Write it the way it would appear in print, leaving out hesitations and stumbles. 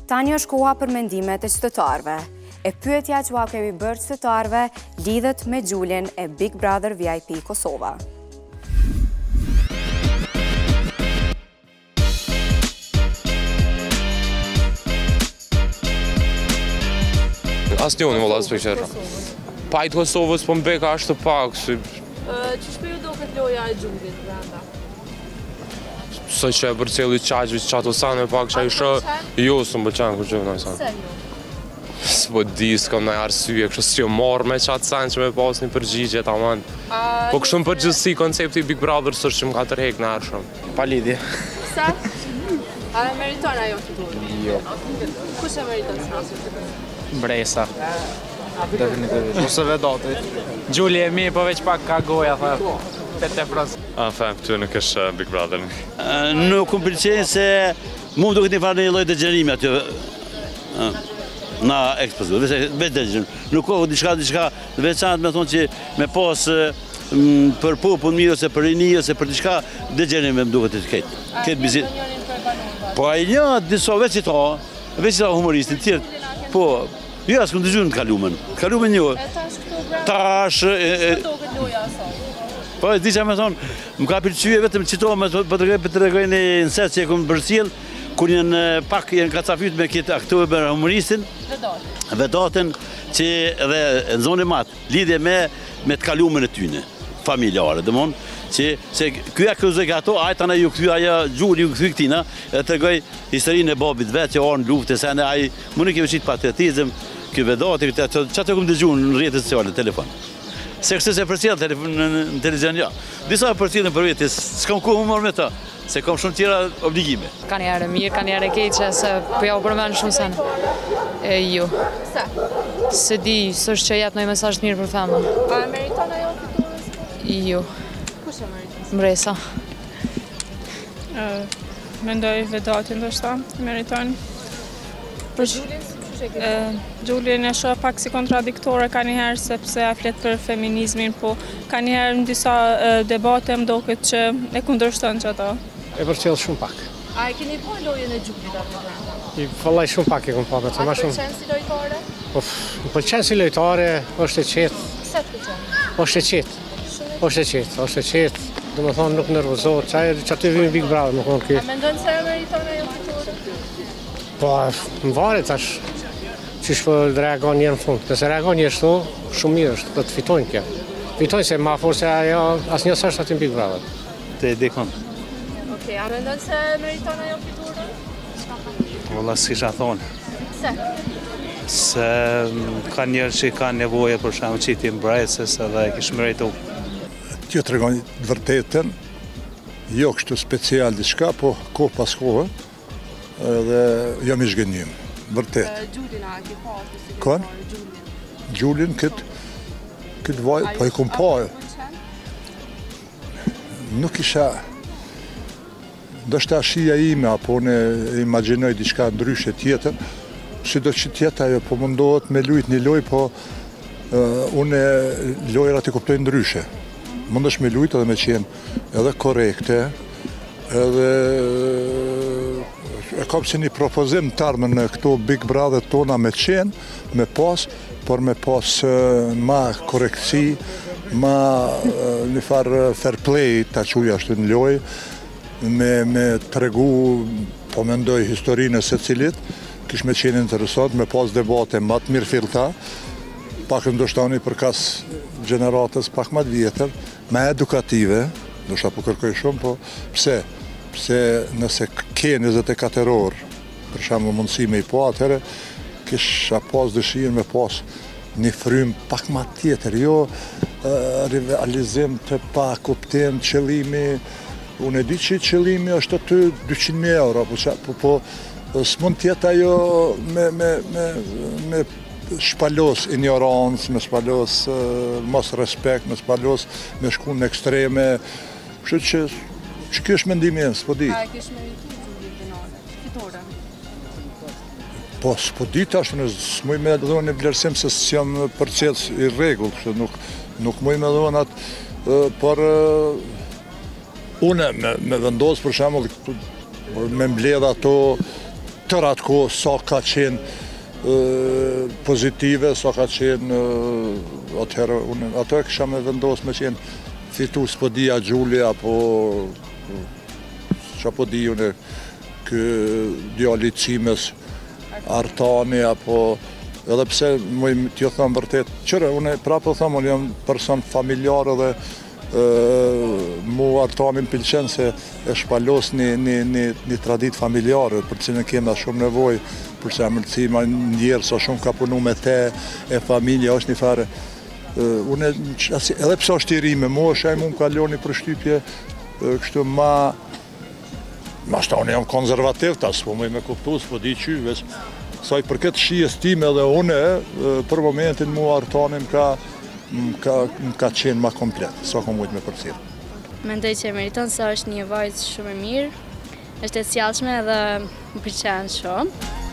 Tani është koha për mendimet e qytetarëve. E pyetja që kemi bërë qytetarëve lidhet me Gjulin e Big Brother VIP Kosova. Asnjëni valla s'pëlqen. Pajt Kosovës po mbeka ashtë pak. Ç'është për ju duket loja e Gjulit brenda? Së që e bërceli qaqvi që qato sanë e pak që a ishë, jo së më pëlqen kur gjëve nëjë sanë. Se jo? S'po di, s'kam nëjë arsye, kështë si jo marrë me qatë sanë që me pas një përgjigje ta manë. Po kështë në përgjithsi koncepti Big Brother së që më ka tërhek në arshëm. Pa lidhje. Se? A e meriton ajo fiturën? Jo. Kush e meriton së nasë fiturën? Bresa. Definitivisht. Ose Vedati. Gjuli e mi, po veç pak ka goja, tha. 80%. Këtu nuk është Big Brother. Nuk më pëlqen se mu duket një farë një lloj dëgjerimi aty na ekspozu. Veç dëgjerim. Nuk ka diçka veçantë me thonë që me pas për popull mirë ose për rini ose për diçka dëgjerim më duket të ketë. Ketë bizit. Po ai një disa veç ta humoristin tjerë. Po, jo as kënd dëgjuar të kalumen. Kalumen një. Tash duket loja asaj. Po, di që me thonë, më ka pëlqyer vetëm qito, po të regoj një nëset që e këmë bërësil, kur jenë pak jenë kacafyt me këtë aktorë me humoristin, Vedatin, që edhe në zonë e matë, lidhje me të kalumen e tyne, familjare, dhe mon, që kjo akuzë e ato, ajta në ju këthy, aja Gjuli ju këthy këtina, e të regoj historinë e babit vetë, që orë në luftë, se në ajë, më në kemi qitë patriotizm, kjo Vedati, që të këmë dëgjunë në rrjetet sociale, telefon. Se kështë se përcjellë në televizion, ja. Disa përcjellën për vetë, s'kam ku humor me ta, se kam shumë tjera obligime. Ka njerë mirë, ka njerë keqe, se po ja u përmenë shumë sene. Jo. Se? Se di, s'është që jetë nëjë mesazh të mirë për femën. A e meriton ajo fiturën? Jo. Kush e meriton? Mbresa. Mendoj Vedati ndoshta, meriton. Për Gjulin? Gjulin e shoh pak si kontradiktore ka njëherë sepse a flet për feminizmin, po ka njëherë në disa debate më duket që e kundërshton që ato. E përcjell shumë pak. A e keni pa lojën e Gjulit atë brenda? I vallaj shumë pak e kom pa. A të pëlqen si lojtare? Po, më pëlqen si lojtare, është e qetë. Se të pëlqen? Është e qetë. Është e qetë. Do më thonë nuk nervozohet, që aty vimi Big Brother, më thonë kjo. A mendon se e meriton ajo fiturën? Po, më varet tash. Qysh për reagon njerë në fund. Nëse reagon njerë shto, shumë mirë është, do të fitojnë kjo. Fitojnë se ma forë se ajo asë njësë është aty në Big Brother. Të edikon. Okej, a mendon se meriton ajo fiturën? Valla s'kisha thonë. Se? Se ka njerë që ka nevoje për shemë që ti mbrejtës edhe kishë meritu. Kjo të regon vërtetën, jo kështu special diçka, po kohë pas kohë, edhe jam i shgënjim. Vërtet. Gjulin a ki pasë si Kon? Gjulin këtë vaj, po e kom pa. Nuk isha, ndështë shija ime, apo ne imaginoj diçka ndryshe tjetër, si do që tjetër ajo, po mundohet me lujt një loj, po une lojrat i kuptoj ndryshe. Mundesh me lujt edhe me qenë edhe korekte, edhe e kam si një propozim të arme në këto Big Brother tona me qenë, me pas, por me pas ma korektësi, ma një farë fair play të quja ashtu në loj, me të regu, po mendoj historinë e se cilit, kish me qenë interesant, me pas debate ma të mirë filta, pak ndoshtani për kas generatës pak ma të vjetër, ma edukative, ndoshta po kërkoj shumë, po pse? Pse nëse ke 24 orë, për shembull mundësi me i po atëherë, kisha pas dëshirë me pas një frym pak ma tjetër, jo rivalizim të pa kuptim, qëllimi, unë e di që qëllimi është aty 200.000 euro, po s'mund tjetë ajo me shpalos ignorancë, me shpalos mos respekt, me shpalos me shku në ekstreme, kështu që kjo është mendimi e, s'po di. A e kish meritu Gjuli finale, fitore? Po, s'po di tash, s'muj me dhoni vlerësim se s'jam përcjellës i rregull, nuk muj me dhoni atë, por une me vendos për shembull me mbledh ato tërë atë kohë sa ka qenë pozitive, sa ka qenë atëherë, ato e kisha me vendosë me qenë fitu s'podia Gjulia, apo që po di unë kë djali Cimes, Artani, apo edhe pse t'ju thëmë vërtet, qëre, unë prapë thëmë, unë jam person familjar edhe mu Artanin pëlqen se e shpalos një tradit familjare, për cilën kema shumë nevoj, për se amërcima njerë sa shumë ka punu me te, e familja është një fare. Edhe pse është i ri me mosha, mu më kaloni për shtypje, kështu ma shta unë jam konzervativ, ta s'po me kuptu, s'po di qyves. Saj për këtë shijes time dhe une, për momentin mu Artanin ka qenë ma komplet, sa kom mujtë me përcirë. Mendoj që e meriton se është një vajzë shumë e mirë, është e sjellshme dhe më pëlqen shumë.